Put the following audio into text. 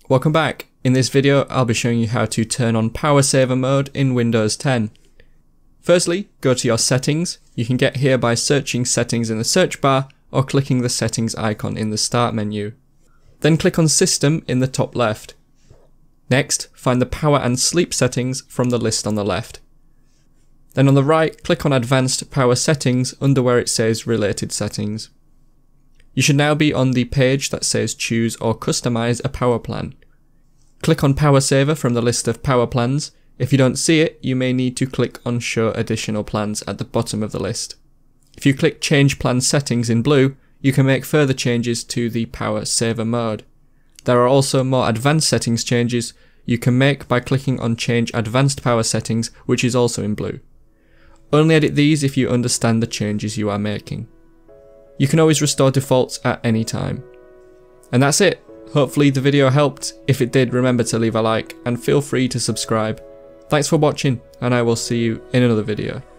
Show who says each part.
Speaker 1: Welcome back. In this video I'll be showing you how to turn on power saver mode in Windows 10. Firstly, go to your settings. You can get here by searching settings in the search bar or clicking the settings icon in the start menu. Then click on system in the top left. Next, find the power and sleep settings from the list on the left. Then on the right, click on advanced power settings under where it says related settings. You should now be on the page that says choose or customize a power plan. Click on power saver from the list of power plans. If you don't see it, you may need to click on show additional plans at the bottom of the list. If you click change plan settings in blue, you can make further changes to the power saver mode. There are also more advanced settings changes you can make by clicking on change advanced power settings, which is also in blue. Only edit these if you understand the changes you are making. You can always restore defaults at any time. And that's it. Hopefully the video helped. If it did, remember to leave a like and feel free to subscribe. Thanks for watching, and I will see you in another video.